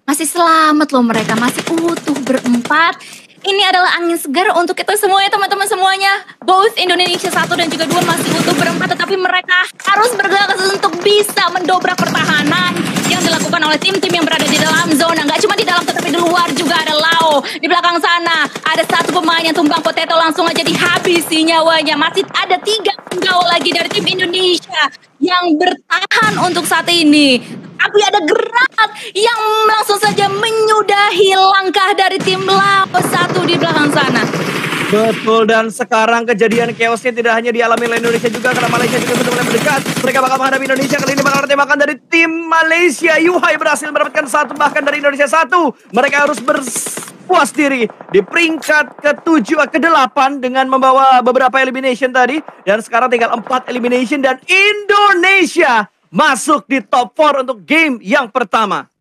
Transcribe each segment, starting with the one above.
Masih selamat loh mereka, masih utuh berempat. Ini adalah angin segar untuk kita semuanya, teman-teman semuanya. Both Indonesia 1 dan juga 2 masih utuh berempat, tetapi mereka harus bergegas untuk bisa mendobrak pertahanan yang dilakukan oleh tim-tim yang berada di dalam zona. Nggak cuma di dalam, tetapi di luar juga ada Lau. Di belakang sana ada satu pemain yang tumbang potato, langsung aja dihabisi nyawanya. Masih ada 3 penggaul lagi dari tim Indonesia yang bertahan untuk saat ini. Tapi ada granat yang langsung saja menyudahi langkah dari tim Laos 1 di belakang sana. Betul, dan sekarang kejadian chaosnya tidak hanya dialami oleh Indonesia juga, karena Malaysia juga sudah mulai mendekat. Mereka bakal menghadapi Indonesia, kali ini bakal ada tembakan dari tim Malaysia. Yuhai berhasil mendapatkan 1 bahkan dari Indonesia 1. Mereka harus berpuas diri di peringkat ke-7, ke-8 dengan membawa beberapa elimination tadi. Dan sekarang tinggal 4 elimination dan Indonesia masuk di top 4 untuk game yang pertama.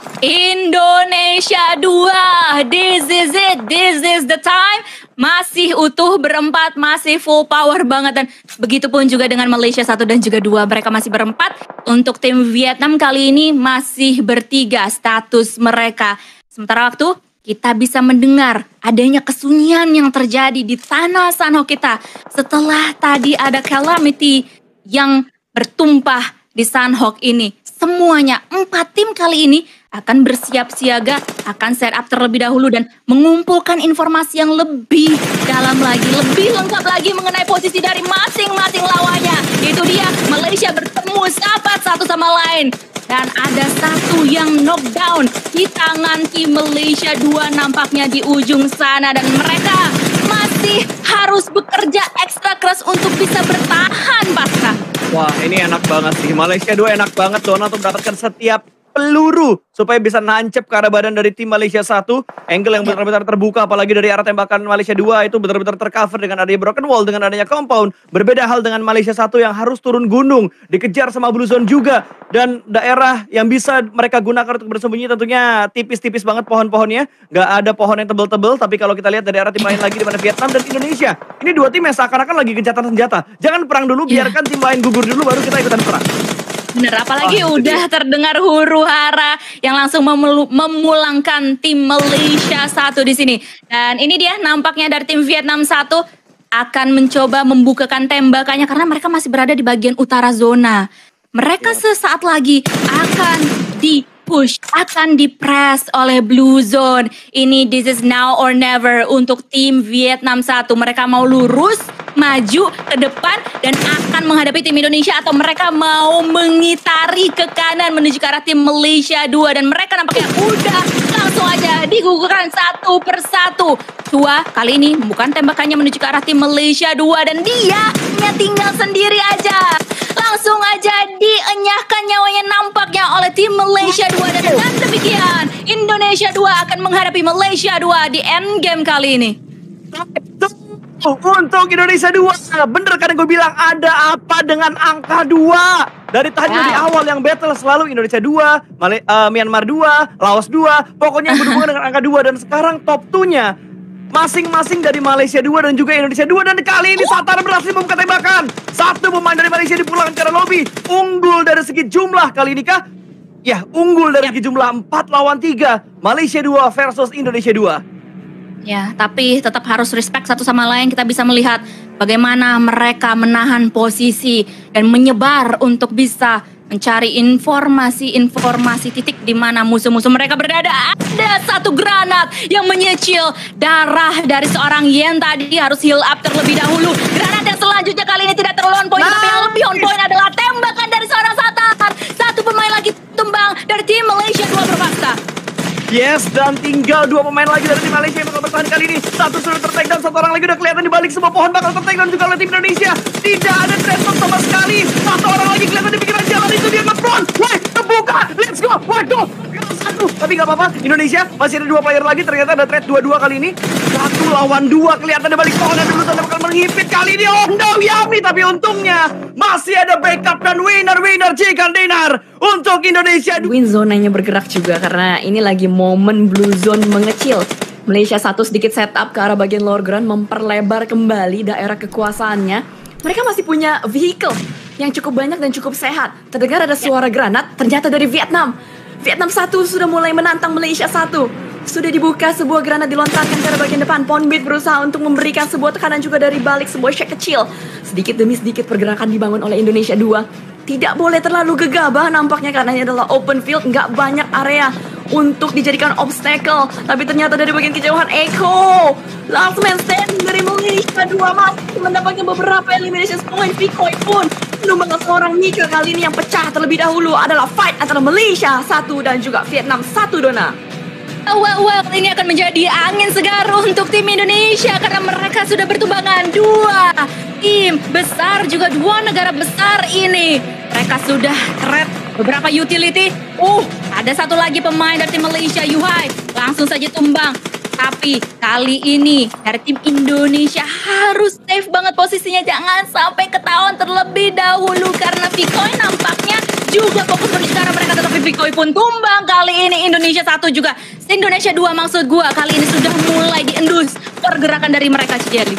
Indonesia 2, this is it, this is the time. Masih utuh berempat, masih full power banget. Dan begitupun juga dengan Malaysia 1 dan juga 2, mereka masih berempat. Untuk tim Vietnam kali ini masih bertiga status mereka. Sementara waktu kita bisa mendengar adanya kesunyian yang terjadi di tanah Sanhok kita. Setelah tadi ada calamity yang bertumpah di Sanhok ini. Semuanya 4 tim kali ini akan bersiap siaga, akan set up terlebih dahulu dan mengumpulkan informasi yang lebih dalam lagi, lebih lengkap lagi mengenai posisi dari masing-masing lawannya. Itu dia, Malaysia bertemu sahabat satu sama lain. Dan ada satu yang knockdown di tangan tim Malaysia 2 nampaknya di ujung sana. Dan mereka masih harus bekerja ekstra keras untuk bisa bertahan, Pasca. Wah, ini enak banget sih. Malaysia 2 enak banget Dona untuk mendapatkan setiap peluru supaya bisa nancep ke arah badan dari tim Malaysia 1. Angle yang benar-benar terbuka, apalagi dari arah tembakan Malaysia 2 itu benar-benar tercover dengan adanya broken wall, dengan adanya compound. Berbeda hal dengan Malaysia 1 yang harus turun gunung, dikejar sama Blue Zone juga. Dan daerah yang bisa mereka gunakan untuk bersembunyi tentunya tipis-tipis banget pohon-pohonnya. Nggak ada pohon yang tebel-tebel, tapi kalau kita lihat dari arah tim lain lagi di mana Vietnam dan Indonesia, ini 2 tim yang seakan-akan lagi gencatan senjata. Jangan perang dulu, biarkan tim lain gugur dulu, baru kita ikutan perang. Bener, apalagi udah terdengar huru hara yang langsung memulangkan tim Malaysia 1 di sini. Dan ini dia nampaknya dari tim Vietnam 1 akan mencoba membukakan tembakannya karena mereka masih berada di bagian utara zona. Mereka sesaat lagi akan di-push, akan di-press oleh Blue Zone. Ini this is now or never untuk tim Vietnam 1. Mereka mau lurus, maju ke depan dan akan menghadapi tim Indonesia, atau mereka mau mengitari ke kanan menuju ke arah tim Malaysia 2. Dan mereka nampaknya udah langsung aja digugurkan satu persatu. Tua kali ini bukan tembakannya menuju ke arah tim Malaysia 2 dan dia hanya tinggal sendiri aja. Langsung aja dienyahkan nyawanya nampaknya oleh tim Malaysia 2. Dan dengan demikian Indonesia 2 akan menghadapi Malaysia 2 di endgame kali ini. Untuk Indonesia 2, bener kan gue bilang ada apa dengan angka 2? Dari tadi di awal yang battle selalu Indonesia 2, Myanmar 2, Laos 2, pokoknya yang berhubungan dengan angka 2. Dan sekarang top 2-nya masing-masing dari Malaysia 2 dan juga Indonesia 2. Dan kali ini Satar berhasil membuka tembakan. Satu pemain dari Malaysia dipulangkan ke arah lobby. Unggul dari segi jumlah kali ini kah? Ya, unggul dari segi jumlah 4 lawan 3. Malaysia 2 versus Indonesia 2. Ya, tapi tetap harus respect satu sama lain. Kita bisa melihat bagaimana mereka menahan posisi dan menyebar untuk bisa mencari informasi titik di mana musuh-musuh mereka berada. Ada satu granat yang menyicil darah dari seorang Yen tadi, harus heal up terlebih dahulu. Granat yang selanjutnya kali ini tidak terlalu on point, tapi yang lebih on point adalah tembakan dari seorang Satar. Satu pemain lagi tumbang dari tim Malaysia 2 berpasta. Yes, dan tinggal 2 pemain lagi dari tim Malaysia yang bakal bertahan kali ini. Satu sudah ter-take down, satu orang lagi udah kelihatan di balik semua pohon bakal ter-take down juga oleh tim Indonesia. Tidak ada trade sama sekali. Satu orang lagi kelihatan di pikiran jalan, itu dia nge-front. Woi, terbuka. Let's go. Waduh. Satu. Tapi gak apa-apa, Indonesia masih ada 2 player lagi. Ternyata ada trade 2-2 kali ini. 1 lawan 2 kelihatan di balik pohon. Dan dulu sana bakal menghipit kali ini. Oh no, Yami. Tapi untungnya masih ada backup dan winner chicken dinner untuk Indonesia. Win zonanya bergerak juga karena ini lagi momen Blue Zone mengecil. Malaysia 1 sedikit setup ke arah bagian lower ground, memperlebar kembali daerah kekuasaannya. Mereka masih punya vehicle yang cukup banyak dan cukup sehat. Terdengar ada suara granat, ternyata dari Vietnam. Vietnam 1 sudah mulai menantang Malaysia 1. Sudah dibuka, sebuah granat dilontarkan ke arah bagian depan. Ponbit berusaha untuk memberikan sebuah tekanan juga dari balik sebuah shake kecil. Sedikit demi sedikit pergerakan dibangun oleh Indonesia 2. Tidak boleh terlalu gegabah nampaknya karena ini adalah open field, nggak banyak area untuk dijadikan obstacle. Tapi ternyata dari bagian kejauhan Eko, last man standing dari Malaysia 2 masih mendapatkan beberapa elimination point. Pikoi pun menumbangkan seorang Mika. Kali ini yang pecah terlebih dahulu adalah fight antara Malaysia 1 dan juga Vietnam 1, Dona. Wah, ini akan menjadi angin segar untuk tim Indonesia karena mereka sudah bertumbangan 2 tim besar, juga 2 negara besar ini. Mereka sudah threat beberapa utility. Ada satu lagi pemain dari tim Malaysia, Yuhai, langsung saja tumbang. Tapi kali ini dari tim Indonesia harus safe banget posisinya, jangan sampai ketahuan terlebih dahulu karena Pikoi nampaknya juga fokus menuju ke arah mereka, tetapi Pikoi pun tumbang. Kali ini Indonesia 1 juga, Indonesia 2 maksud gua, kali ini sudah mulai diendus pergerakan dari mereka, Cijerli.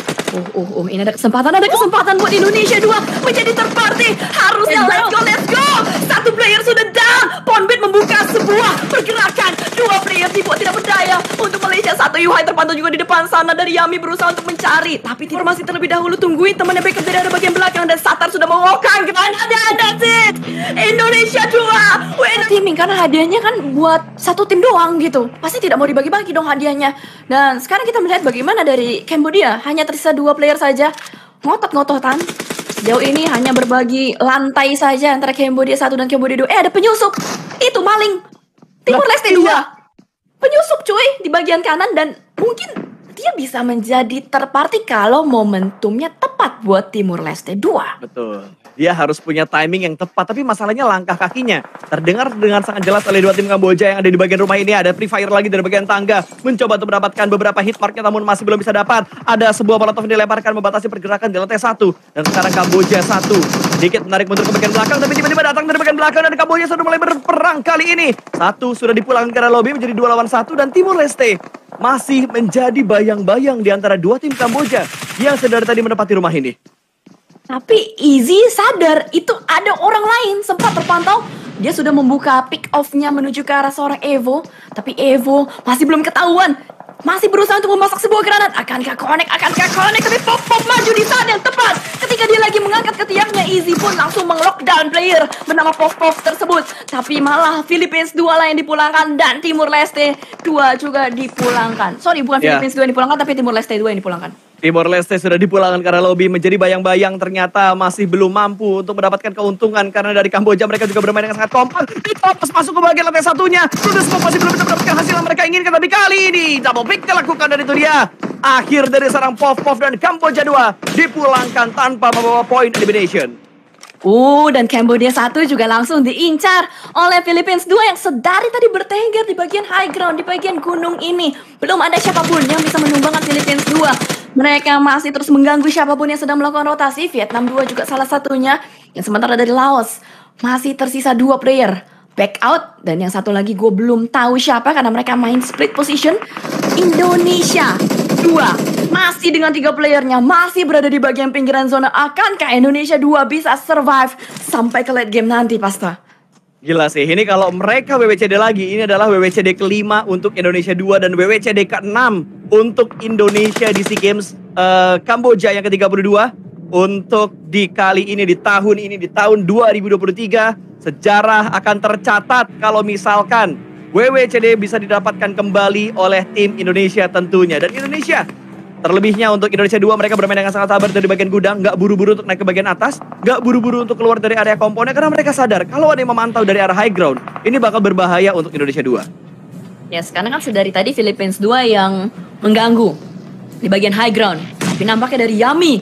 Ini ada kesempatan buat Indonesia 2 menjadi third party. Harusnya let's go. Satu player sudah down. Ponbit membuka sebuah pergerakan. 2 player dibuat tidak berdaya untuk Malaysia 1. Yuhai terpantau juga di depan sana dari Yami berusaha untuk mencari. Tapi informasi terlebih dahulu, tungguin temannya backup dari arah bagian belakang dan Satar sudah mengokang ke mana. That's it. Indonesia 2 teaming karena hadiahnya kan buat satu tim doang gitu. Pasti tidak mau dibagi-bagi dong hadiahnya. Dan sekarang kita melihat bagaimana dari Cambodia. Hanya tersisa 2 player saja. Ngotot-ngototan. Sejauh ini hanya berbagi lantai saja antara Cambodia 1 dan Cambodia 2. Ada penyusup. Itu maling. Timur Leste 2. Penyusup cuy di bagian kanan dan mungkin dia bisa menjadi terparti kalau momentumnya tepat buat Timur Leste 2. Betul. Dia harus punya timing yang tepat, tapi masalahnya langkah kakinya terdengar dengan sangat jelas oleh 2 tim Kamboja yang ada di bagian rumah ini. Ada Free Fire lagi dari bagian tangga, mencoba untuk mendapatkan beberapa hit marknya namun masih belum bisa dapat. Ada sebuah molotov yang dilemparkan membatasi pergerakan di lantai 1. Dan sekarang Kamboja 1 sedikit menarik mundur ke bagian belakang, tapi tiba-tiba datang dari bagian belakang dan Kamboja sudah mulai berperang kali ini. 1 sudah dipulangkan ke arah lobby menjadi 2 lawan 1 dan Timur Leste masih menjadi bayang-bayang di antara 2 tim Kamboja yang sedari tadi menempati rumah ini. Tapi Easy sadar itu ada orang lain. Sempat terpantau dia sudah membuka pick off-nya menuju ke arah seorang Evo. Tapi Evo masih belum ketahuan. Masih berusaha untuk memasak sebuah granat. Akankah connect? Tapi pop maju di saat yang tepat. Ketika dia lagi mengangkat ketiaknya, Easy pun langsung meng-lockdown player bernama Pop tersebut. Tapi malah Philippines 2 lah yang dipulangkan dan Timur Leste 2 juga dipulangkan. Sorry, bukan Philippines 2 yang dipulangkan, tapi Timur Leste 2 yang dipulangkan. Timor Leste sudah dipulangkan karena lobby menjadi bayang-bayang, ternyata masih belum mampu untuk mendapatkan keuntungan karena dari Kamboja mereka juga bermain dengan sangat kompak. Ditopas masuk ke bagian lantai satunya. Sudah semua masih belum bisa mendapatkan hasil yang mereka inginkan, tapi kali ini double pick dilakukan dan itu dia akhir dari sarang Pov dan Kamboja 2 dipulangkan tanpa membawa poin elimination. Dan Cambodia 1 juga langsung diincar oleh Philippines 2 yang sedari tadi bertengger di bagian high ground, di bagian gunung ini. Belum ada siapapun yang bisa menumbangkan Philippines 2. Mereka masih terus mengganggu siapapun yang sedang melakukan rotasi. Vietnam 2 juga salah satunya. Yang sementara dari Laos masih tersisa 2 player back out. Dan yang satu lagi gue belum tahu siapa karena mereka main split position. Indonesia 2 masih dengan 3 playernya, masih berada di bagian pinggiran zona. Akankah Indonesia 2 bisa survive sampai ke late game nanti, Pasta? Gila sih, ini kalau mereka WWCD lagi, ini adalah WWCD kelima untuk Indonesia 2 dan WWCD ke-6 untuk Indonesia di SEA Games Kamboja yang ke-32. Untuk di kali ini, di tahun 2023, sejarah akan tercatat kalau misalkan WWCD bisa didapatkan kembali oleh tim Indonesia tentunya. Dan Indonesia, terlebihnya untuk Indonesia 2, mereka bermain dengan sangat sabar dari bagian gudang, nggak buru-buru untuk naik ke bagian atas, nggak buru-buru untuk keluar dari area komponen, karena mereka sadar kalau ada yang memantau dari arah high ground, ini bakal berbahaya untuk Indonesia 2. Yes, karena kan sedari tadi Philippines 2 yang mengganggu di bagian high ground. Tapi nampaknya dari Yami,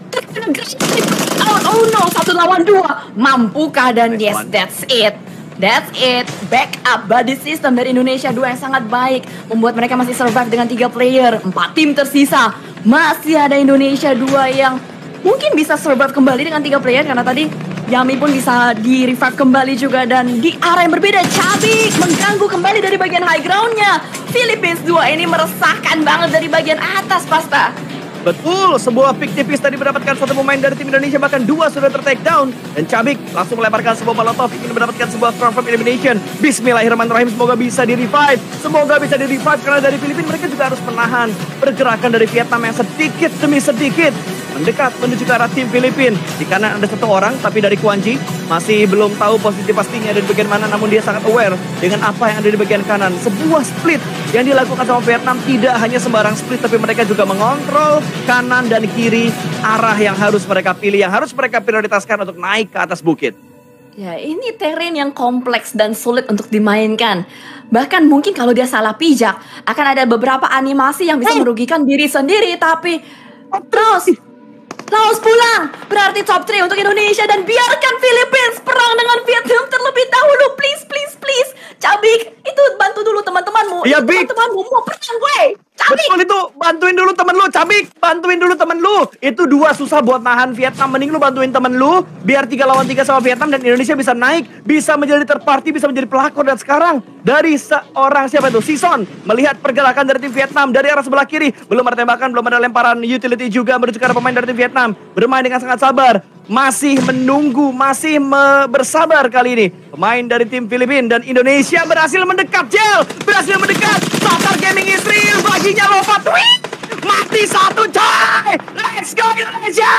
oh no, 1 lawan 2, mampukah? Dan yes, that's it. Back up body system dari Indonesia 2 yang sangat baik, membuat mereka masih survive dengan 3 player. 4 tim tersisa, masih ada Indonesia 2 yang mungkin bisa survive kembali dengan 3 player. Karena tadi Yami pun bisa di revive kembali juga. Dan di arah yang berbeda, Cabik mengganggu kembali dari bagian high groundnya. Philippines 2 ini meresahkan banget dari bagian atas, Pasta. Betul, sebuah pick tipis tadi mendapatkan satu pemain dari tim Indonesia, bahkan dua sudah ter-take down. Dan Cabik langsung melemparkan sebuah molotov, ingin mendapatkan sebuah confirm elimination. Bismillahirrahmanirrahim, semoga bisa di-revive. Semoga bisa di-revive, karena dari Filipina mereka juga harus menahan pergerakan dari Vietnam yang sedikit demi sedikit mendekat menuju ke arah tim Filipina. Di kanan ada satu orang, tapi dari Kuan Ji masih belum tahu posisi pastinya ada di bagian mana, namun dia sangat aware dengan apa yang ada di bagian kanan. Sebuah split yang dilakukan sama Vietnam tidak hanya sembarang split, tapi mereka juga mengontrol kanan dan kiri arah yang harus mereka pilih, yang harus mereka prioritaskan untuk naik ke atas bukit. Ya, ini terrain yang kompleks dan sulit untuk dimainkan. Bahkan mungkin kalau dia salah pijak, akan ada beberapa animasi yang bisa merugikan diri sendiri. Tapi terus Laos pulang, berarti top 3 untuk Indonesia, dan biarkan Philippines perang dengan Vietnam terlebih dahulu. Please, please, please. Cabik, itu bantu dulu teman-temanmu. Iya, Bik. Teman-temanmu mau perang, gue. Cabik. Betul itu, bantuin dulu temen lu, Cabik. Bantuin dulu temen lu. Itu dua susah buat nahan Vietnam. Mending lu bantuin temen lu, biar 3 lawan 3 sama Vietnam, dan Indonesia bisa naik, bisa menjadi third party, bisa menjadi pelakor. Dan sekarang dari seorang siapa itu? Sison melihat pergerakan dari tim Vietnam dari arah sebelah kiri. Belum ada tembakan, belum ada lemparan utility juga menuju ke arah pemain dari tim Vietnam. Bermain dengan sangat sabar, masih menunggu, masih bersabar kali ini. Pemain dari tim Filipina, dan Indonesia berhasil mendekat, Jel. Berhasil mendekat. Satar Gaming Israel baginya lompat. Wih! Mati satu, coy. Let's go Indonesia.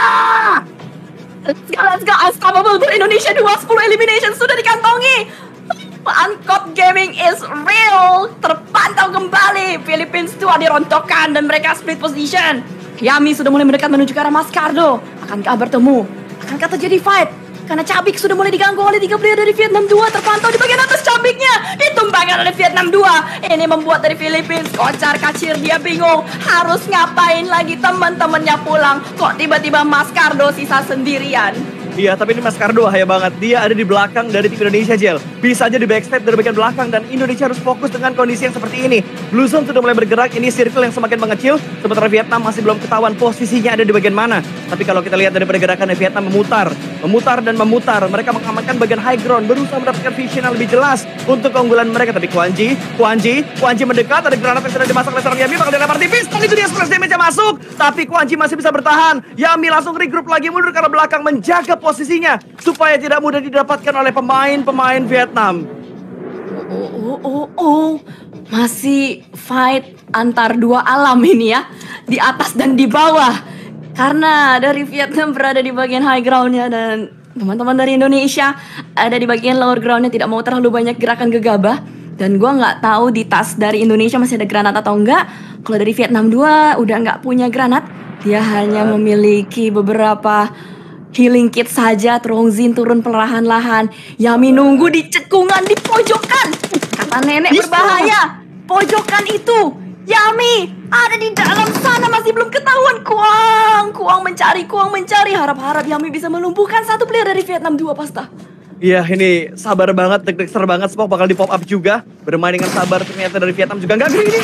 Let's go. Unstoppable for Indonesia 2, 10 elimination sudah dikantongi. Uncut Gaming is real. Terpantau kembali. Philippines 2 dirontokkan dan mereka split position. Yami sudah mulai mendekat menuju ke arah Mascardo. Akankah bertemu? Akankah terjadi fight? Karena Cabik sudah mulai diganggu oleh 3 player dari Vietnam 2. Terpantau di bagian atas Cabiknya. Ditumbangkan oleh Vietnam 2. Ini membuat dari Philippines kocar kacir. Dia bingung harus ngapain lagi, teman-temannya pulang. Kok tiba-tiba Mascardo sisa sendirian? Iya, tapi ini Mascardo bahaya banget. Dia ada di belakang dari tim Indonesia, Jel. Bisa aja di backstep dari bagian belakang, dan Indonesia harus fokus dengan kondisi yang seperti ini. Blue Zone sudah mulai bergerak, ini circle yang semakin mengecil, sementara Vietnam masih belum ketahuan posisinya ada di bagian mana. Tapi kalau kita lihat dari pergerakan Vietnam memutar dan memutar. Mereka mengamankan bagian high ground, berusaha mendapatkan vision yang lebih jelas untuk keunggulan mereka. Tapi Kuan Ji mendekat, ada granat yang sudah dimasak oleh seorang Yami, bakal dilempar tipis. Kali itu dia splash damage-nya masuk, tapi Kuan Ji masih bisa bertahan. Yami langsung regroup lagi, mundur ke arah belakang, menjaga posisinya supaya tidak mudah didapatkan oleh pemain Vietnam. Masih fight antar dua alam ini ya, di atas dan di bawah. Karena dari Vietnam berada di bagian high groundnya, dan teman-teman dari Indonesia ada di bagian lower groundnya, tidak mau terlalu banyak gerakan gegabah. Dan gue nggak tahu di tas dari Indonesia masih ada granat atau enggak. Kalau dari Vietnam 2 udah nggak punya granat, dia hanya memiliki beberapa healing kit saja. Trongzin turun perlahan-lahan. Yami nunggu di cekungan di pojokan. Kata nenek berbahaya. Pojokan itu. Yami ada di dalam sana, masih belum ketahuan. Kuang mencari. Harap-harap Yami bisa melumpuhkan satu player dari Vietnam 2, Pasta. Iya, ini sabar banget, deg-degan banget. Smoke bakal di pop up juga. Bermain dengan sabar, ternyata dari Vietnam juga nggak gini.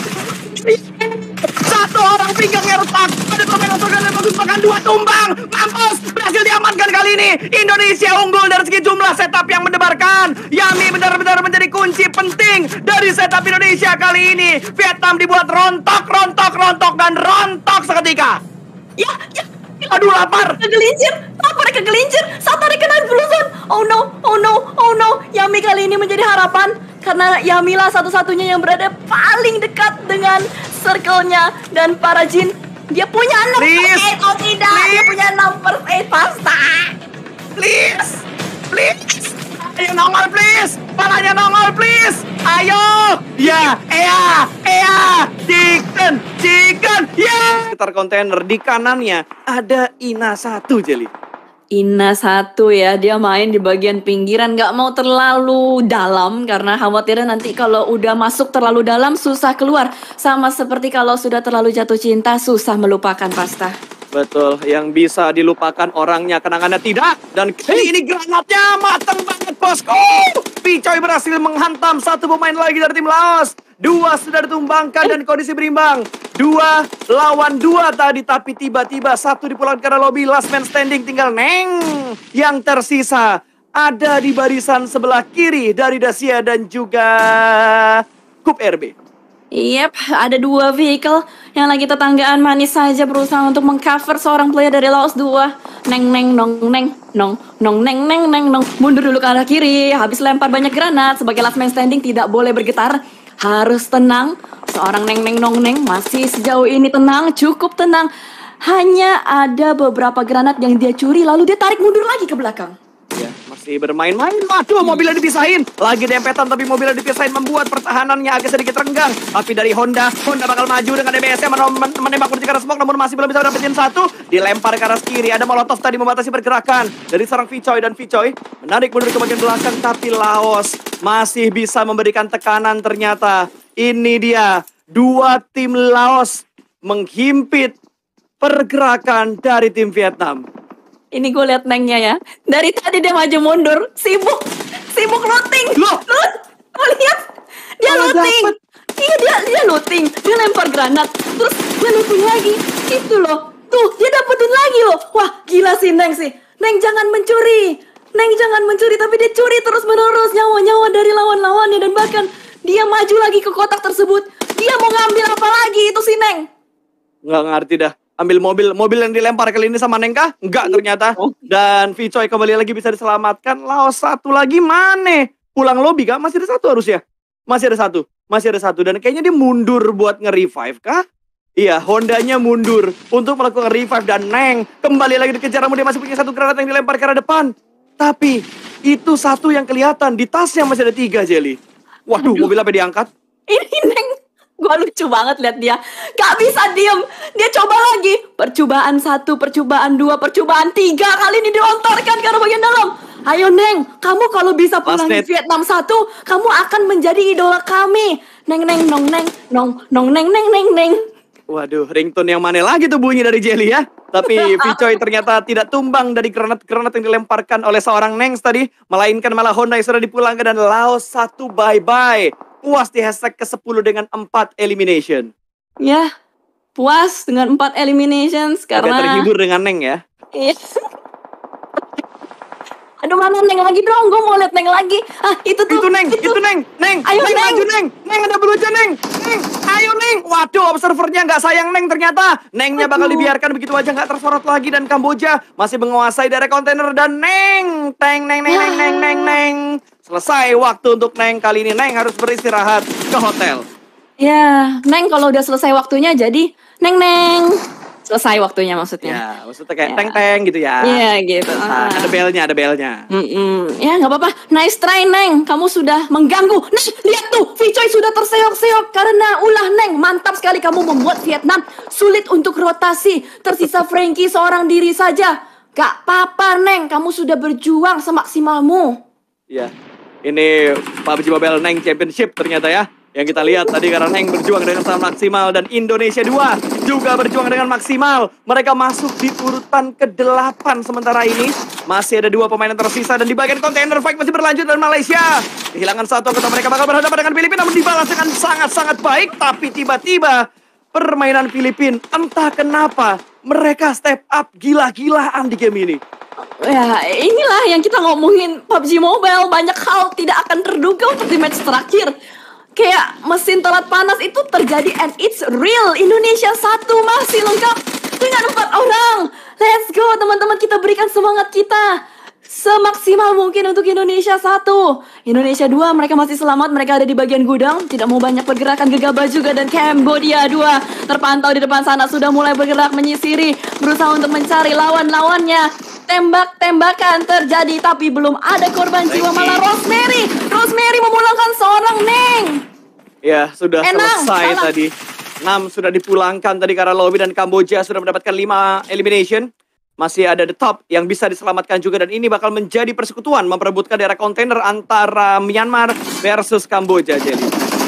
Satu orang pinggangnya retak. Ada pemain otogan yang bagus, bahkan 2 tumbang. Mampus, berhasil diamankan kali ini. Indonesia unggul dari segi jumlah setup yang mendebarkan. Yami benar-benar menjadi kunci penting dari setup Indonesia kali ini. Vietnam dibuat rontok dan rontok seketika. Ya. Aduh, lapar. Kegelincir. Satari kena Blue Zone. Oh no. Yami kali ini menjadi harapan. Karena Yami lah satu-satunya yang berada paling dekat dengan circle-nya. Dan para Jin, dia punya number 8. Oh tidak, dia punya number 8, Pasta. Please. Ayo nongol please. Palanya nongol please. Ayo. Ya, Chicken. Ya. Sekitar kontainer di kanannya ada Ina 1, Jelly. Ina 1 ya, dia main di bagian pinggiran, gak mau terlalu dalam karena khawatirnya nanti kalau udah masuk terlalu dalam susah keluar. Sama seperti kalau sudah terlalu jatuh cinta susah melupakan, Pasta. Betul, yang bisa dilupakan orangnya, kenangannya tidak. Dan kali ini granatnya mateng banget, bosku. Picoy berhasil menghantam satu pemain lagi dari tim Laos. 2 sudah ditumbangkan dan kondisi berimbang. 2 lawan 2 tadi, tapi tiba-tiba 1 dipulangkan ke lobby. Last man standing tinggal Neng. Yang tersisa ada di barisan sebelah kiri dari Dacia dan juga Kup RB. Yep, ada 2 vehicle yang lagi tetanggaan manis saja berusaha untuk mengcover seorang player dari Laos 2. Neng neng nong neng nong nong neng neng neng nong. Mundur dulu ke arah kiri, habis lempar banyak granat. Sebagai last man standing tidak boleh bergetar, harus tenang. Seorang neng neng nong neng masih sejauh ini tenang, cukup tenang. Hanya ada beberapa granat yang dia curi lalu dia tarik mundur lagi ke belakang. Ya, masih bermain-main. Waduh, mobilnya dipisahin. Lagi dempetan tapi mobilnya dipisahin membuat pertahanannya agak sedikit renggang. Tapi dari Honda bakal maju dengan DBS-nya menembak menuju ke arah smoke namun masih belum bisa dapetin satu. Dilempar ke arah kiri. Ada Molotov tadi membatasi pergerakan dari seorang Vicoy dan Vicoy menarik mundur ke bagian belakang tapi Laos masih bisa memberikan tekanan ternyata. Ini dia 2 tim Laos menghimpit pergerakan dari tim Vietnam. Ini gue liat Nengnya ya. Dari tadi dia maju mundur, sibuk looting. Loh? Lo lihat? Dia Malah looting. dapet. Iya dia looting. Dia lempar granat, terus dia looting lagi. Itu loh. Tuh, dia dapetin lagi loh. Wah, gila sih Neng sih. Neng jangan mencuri. Neng jangan mencuri, tapi dia curi terus-menerus nyawa-nyawa dari lawan-lawannya dan bahkan dia maju lagi ke kotak tersebut. Dia mau ngambil apa lagi itu si Neng? Nggak ngerti dah. Ambil mobil yang dilempar kali ini sama Nengkah? Enggak ternyata. Dan Vicoy kembali lagi bisa diselamatkan. Laos satu lagi mana? Pulang lobby kah? Masih ada satu harusnya. Masih ada satu. Dan kayaknya dia mundur buat nge-revive kah? Iya, Hondanya mundur untuk melakukan revive. Dan Neng kembali lagi dikejar. Namun dia masih punya satu granat yang dilempar ke arah depan. Tapi itu satu yang kelihatan. Di tasnya masih ada 3 Jelly. Waduh, mobil apa diangkat? Ini Neng, gue lucu banget lihat dia. Gak bisa diem. Dia coba lagi. Percobaan 1, percobaan 2, percobaan 3. Kali ini dilontarkan ke arah bagian dalam. Ayo Neng, kamu kalau bisa pulang di Vietnam 1, kamu akan menjadi idola kami. Neng neng nong neng nong nong neng neng neng neng. Waduh, ringtone yang mana lagi tuh bunyi dari Jelly ya? Tapi Vicoy ternyata tidak tumbang dari granat-granat yang dilemparkan oleh seorang Nengs tadi. Melainkan malah Honda yang sudah dipulangkan dan Laos 1 bye-bye. Puas di hashtag ke-10 dengan 4 elimination. Ya, puas dengan 4 eliminations karena... Agak terhibur dengan Neng ya? Iya. Aduh mana Neng lagi dong, gue mau liat Neng lagi. Ah itu tuh. Itu Neng. Neng, Ayo Neng, Neng. maju Neng. Neng ada beluca Neng. Neng, ayo Neng. Waduh, observernya nggak sayang Neng ternyata. Nengnya bakal dibiarkan begitu aja nggak tersorot lagi dan Kamboja masih menguasai daerah kontainer dan Neng. Neng. Selesai waktu untuk Neng kali ini. Neng harus beristirahat ke hotel. Ya, Neng kalau udah selesai waktunya jadi Neng. Selesai waktunya maksudnya. Ya, maksudnya kayak teng-teng gitu ya. Iya gitu. Nah, ada belnya. Ya nggak apa-apa. Nice try Neng. Kamu sudah mengganggu. Nah, lihat tuh, Vicoy sudah terseok-seok karena ulah Neng. Mantap sekali kamu membuat Vietnam sulit untuk rotasi. Tersisa Frankie seorang diri saja. Gak apa-apa Neng. Kamu sudah berjuang semaksimalmu. Iya. Ini PUBG Mobile Neng Championship ternyata ya. Yang kita lihat tadi karena Neng berjuang dengan sangat maksimal dan Indonesia 2 juga berjuang dengan maksimal. Mereka masuk di urutan ke-8 sementara ini. Masih ada 2 pemain yang tersisa dan di bagian kontainer fight masih berlanjut dan Malaysia kehilangan 1 anggota mereka bakal berhadapan dengan Filipina namun dibalas dengan sangat-sangat baik. Tapi tiba-tiba permainan Filipina entah kenapa mereka step up gila-gilaan di game ini. Ya inilah yang kita ngomongin PUBG Mobile. Banyak hal tidak akan terduga untuk di match terakhir. Kayak mesin telat panas itu terjadi and it's real. Indonesia 1 masih lengkap dengan 4 orang. Let's go teman-teman, kita berikan semangat kita semaksimal mungkin untuk Indonesia 1. Indonesia 2 mereka masih selamat, mereka ada di bagian gudang. Tidak mau banyak pergerakan, gegabah juga. Dan Cambodia 2 terpantau di depan sana sudah mulai bergerak menyisiri, berusaha untuk mencari lawan-lawannya. Tembak-tembakan terjadi tapi belum ada korban jiwa. Malah Rosemary memulangkan seorang Neng. Ya sudah selesai salah. tadi. 6 sudah dipulangkan tadi karena lobby dan Kamboja sudah mendapatkan 5 elimination. Masih ada the top yang bisa diselamatkan juga dan ini bakal menjadi persekutuan memperebutkan daerah kontainer antara Myanmar versus Kamboja. Jadi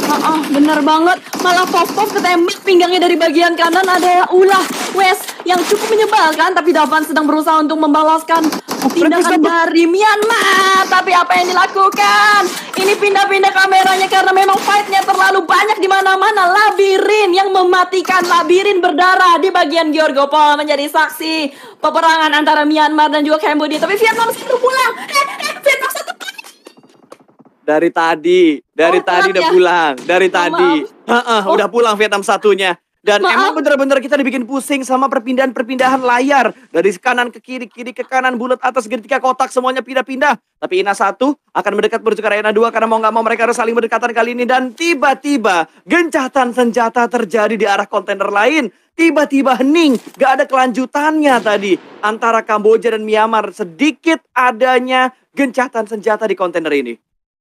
bener banget. Malah Pop ketembak pinggangnya dari bagian kanan. Ada ulah West yang cukup menyebalkan. Tapi Davan sedang berusaha untuk membalaskan tindakan dari Myanmar. Tapi apa yang dilakukan? Ini pindah-pindah kameranya karena memang fightnya terlalu banyak di mana-mana. Labirin yang mematikan, labirin berdarah di bagian Georgopol menjadi saksi peperangan antara Myanmar dan juga Cambodia. Tapi Vietnam satu pulang. Vietnam satu dari tadi udah pulang. Dari tadi. Udah pulang Vietnam satunya. Dan Maaf. emang bener-bener kita dibikin pusing sama perpindahan layar. Dari kanan ke kiri, kiri ke kanan, bulat atas, segitiga kotak, semuanya pindah-pindah. Tapi Ina 1 akan mendekat menuju ke arena 2 karena mau nggak mau mereka harus saling berdekatan kali ini. Dan tiba-tiba gencatan senjata terjadi di arah kontainer lain. Tiba-tiba hening, gak ada kelanjutannya tadi. Antara Kamboja dan Myanmar, sedikit adanya gencatan senjata di kontainer ini.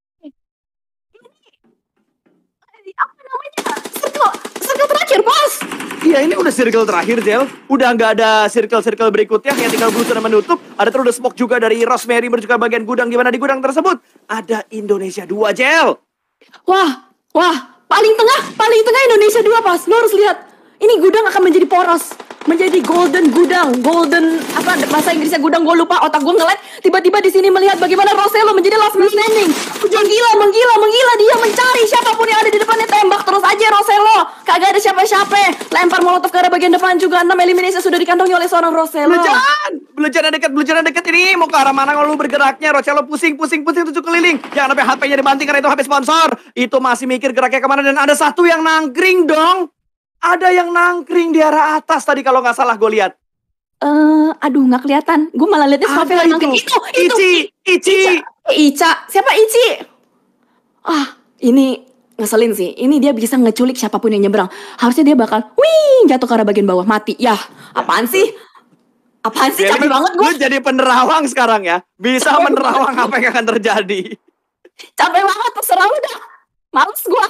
Apa namanya? Circle terakhir, bos. Iya, ini udah circle terakhir, Jel. Udah nggak ada circle-circle berikutnya yang tinggal berusaha menutup. Ada terus smoke juga dari Rosemary menuju ke bagian gudang, di mana di gudang tersebut ada Indonesia 2, Jel. Wah, paling tengah Indonesia 2, pas. Lo harus lihat. Ini gudang akan menjadi poros, menjadi golden gudang, golden apa bahasa Inggrisnya gudang, gue lupa, otak gue ngelag. Tiba-tiba di sini melihat bagaimana Rosello menjadi last man standing. Menggila dia mencari siapapun yang ada di depannya, tembak terus aja Rosello. Kagak ada siapa-siapa. Lempar molotov ke arah bagian depan juga. 6 eliminasi sudah dikantongi oleh seorang Rosello. Belajar dekat ini mau ke arah mana kalau lu bergeraknya? Rosello pusing 7 keliling. Jangan sampai HP-nya dibanting karena itu HP sponsor. Itu masih mikir geraknya kemana, dan ada satu yang nangkring dong. Ada yang nangkring di arah atas tadi kalau nggak salah gue lihat. Aduh nggak kelihatan. Gue malah lihatnya siapa yang nangkring. Itu. Ica. Siapa Ici? Ini ngeselin sih. Ini dia bisa ngeculik siapapun yang nyebrang. Harusnya dia bakal jatuh ke arah bagian bawah, mati. Apaan sih? Capek banget gue. Lu jadi penerawang sekarang ya. Bisa menerawang apa yang akan terjadi. Capek banget, terserah udah. Males gue.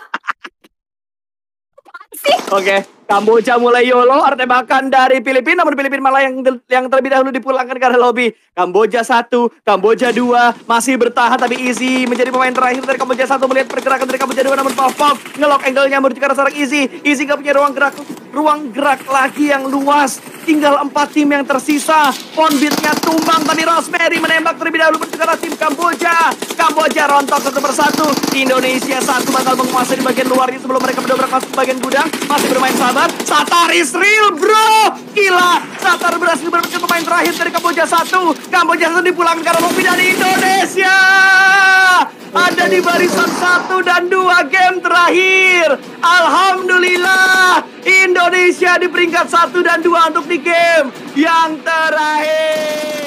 Oke, Kamboja mulai YOLO, tembakan dari Filipina, namun Filipina malah yang terlebih dahulu dipulangkan ke arah lobby. Kamboja 1, Kamboja 2 masih bertahan, tapi Easy menjadi pemain terakhir dari Kamboja 1 melihat pergerakan dari Kamboja 2, namun Pop ngelok angle-nya menuju ke arah seorang Easy. Easy gak punya ruang gerak lagi yang luas. Tinggal 4 tim yang tersisa. Ponbitnya tumbang, tapi Rosemary menembak terlebih dahulu menuju ke arah tim Kamboja. Kamboja rontok satu persatu. Indonesia 1 bakal menguasai di bagian luarnya sebelum mereka mendobrak masuk ke bagian gudang. Masih bermain sabar. Satar is real, bro. Gila. Satar berhasil mendapatkan pemain terakhir dari Kamboja 1. Kamboja 1 dipulangkan karena lobby dari Indonesia. Ada di barisan 1 dan 2 game terakhir. Alhamdulillah. Indonesia di peringkat 1 dan 2 untuk di game yang terakhir.